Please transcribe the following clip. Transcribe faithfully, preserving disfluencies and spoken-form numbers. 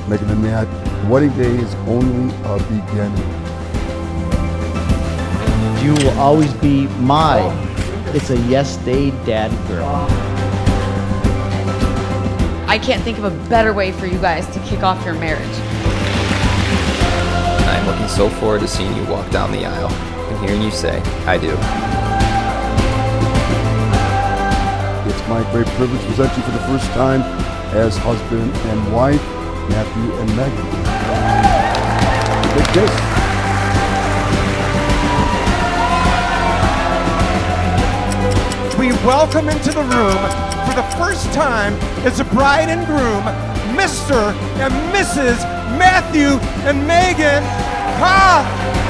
Meghan and Matt, the wedding day is only a beginning. You will always be my, it's a yes day daddy girl. I can't think of a better way for you guys to kick off your marriage. I'm looking so forward to seeing you walk down the aisle and hearing you say, I do. It's my great privilege to present you for the first time as husband and wife, Matthew and Meghan. Big kiss. We welcome into the room for the first time as a bride and groom, Mister and Missus Matthew and Meghan. Ha!